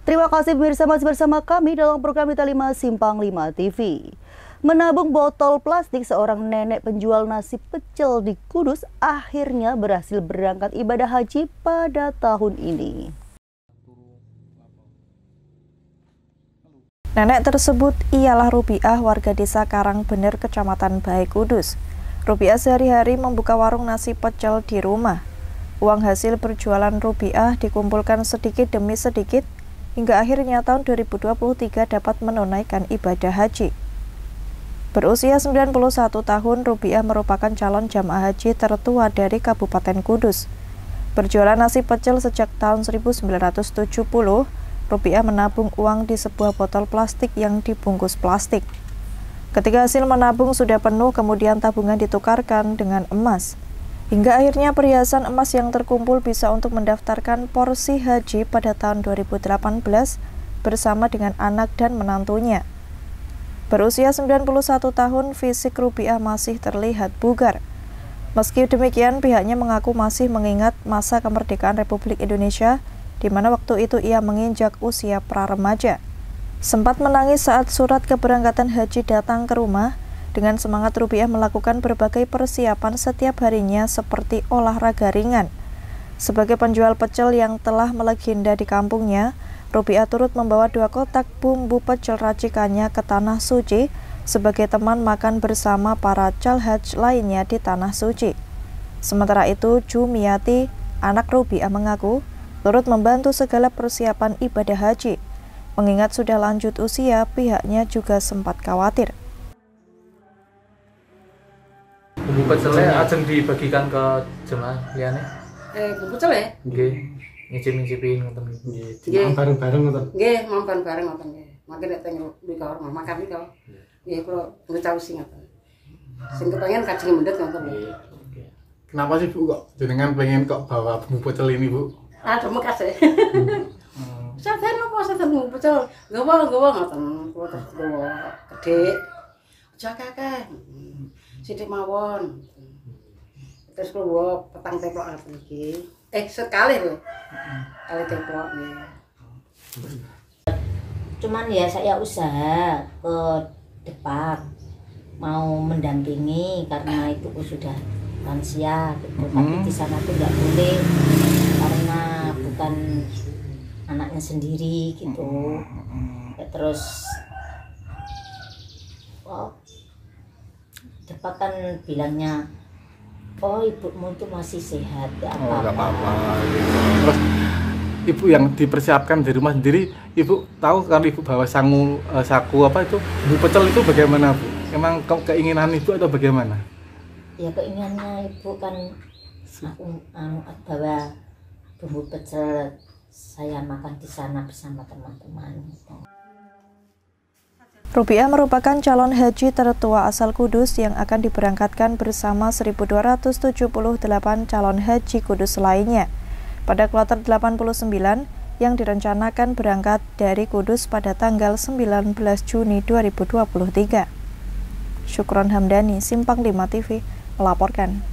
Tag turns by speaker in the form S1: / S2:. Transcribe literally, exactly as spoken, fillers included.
S1: Terima kasih pemirsa masih bersama kami dalam program Mitra lima Simpang lima T V. Menabung botol plastik, seorang nenek penjual nasi pecel di Kudus akhirnya berhasil berangkat ibadah haji pada tahun ini.
S2: Nenek tersebut ialah Rubiah, warga desa Karangbener, Kecamatan Bae, Kudus. Rubiah sehari-hari membuka warung nasi pecel di rumah. Uang hasil berjualan Rubiah dikumpulkan sedikit demi sedikit hingga akhirnya tahun dua ribu dua puluh tiga dapat menunaikan ibadah haji. Berusia sembilan puluh satu tahun, Rubiah merupakan calon jamaah haji tertua dari Kabupaten Kudus. Berjualan nasi pecel sejak tahun seribu sembilan ratus tujuh puluh, Rubiah menabung uang di sebuah botol plastik yang dibungkus plastik. Ketika hasil menabung sudah penuh, kemudian tabungan ditukarkan dengan emas. Hingga akhirnya perhiasan emas yang terkumpul bisa untuk mendaftarkan porsi haji pada tahun dua ribu delapan belas bersama dengan anak dan menantunya. Berusia sembilan puluh satu tahun, fisik Rubiah masih terlihat bugar. Meski demikian, pihaknya mengaku masih mengingat masa kemerdekaan Republik Indonesia, di mana waktu itu ia menginjak usia pra-remaja. Sempat menangis saat surat keberangkatan haji datang ke rumah. Dengan semangat, Rubiah melakukan berbagai persiapan setiap harinya seperti olahraga ringan. Sebagai penjual pecel yang telah melegenda di kampungnya, Rubiah turut membawa dua kotak bumbu pecel racikannya ke Tanah Suci sebagai teman makan bersama para calhaj lainnya di Tanah Suci. Sementara itu, Jumiati, anak Rubiah, mengaku turut membantu segala persiapan ibadah haji. Mengingat sudah lanjut usia, pihaknya juga sempat khawatir.
S3: Bumbu pecelnya ajeng dibagikan ke jemaah liyane.
S4: Eh, bumbu pecel ya?
S3: Nggih, nyicip-nyicipin ngoten
S4: nggih.
S3: Nggih, bareng-bareng ngoten.
S4: Nggih, makan bareng ngoten nggih. Makan nek teng di kamar makan iki kok. Nggih, kula ngecawusi ngoten. Sing kepengen kajeng mendhet ngoten nggih.
S3: Kenapa sih Bu kok jenengan pengen kok bawa bumbu pecel ini, Bu?
S4: Aduh, makasih. Saten apa saten bumbu pecel? Gawa-gawa ngoten. Kula terus gawa gedhe. Aja kakek. Sithik mawon. Terus kula petang teplok ngoten iki. Eh, sekali lho. Kali teplok nggih.
S5: Cuman ya saya usaha ke depan mau mendampingi karena ibuku sudah lansia gitu. Mm-hmm. Tapi di sana tuh nggak boleh karena bukan anaknya sendiri gitu. Mm-hmm. Ya, terus oh, Depak kan bilangnya, oh ibumu itu masih sehat, gak apa-apa. Oh, gak apa-apa.
S3: Terus ibu yang dipersiapkan di rumah sendiri, ibu tahu kalau ibu bawa sangu, uh, saku apa itu, bumbu pecel itu bagaimana, Bu? Emang keinginan ibu atau bagaimana?
S5: Ya keinginannya ibu kan aku anu bawa bumbu pecel, saya makan di sana bersama teman-teman.
S2: Rubiah merupakan calon haji tertua asal Kudus yang akan diberangkatkan bersama seribu dua ratus tujuh puluh delapan calon haji Kudus lainnya pada kloter delapan puluh sembilan yang direncanakan berangkat dari Kudus pada tanggal sembilan belas Juni dua ribu dua puluh tiga. Syukron Hamdani, Simpang lima T V, melaporkan.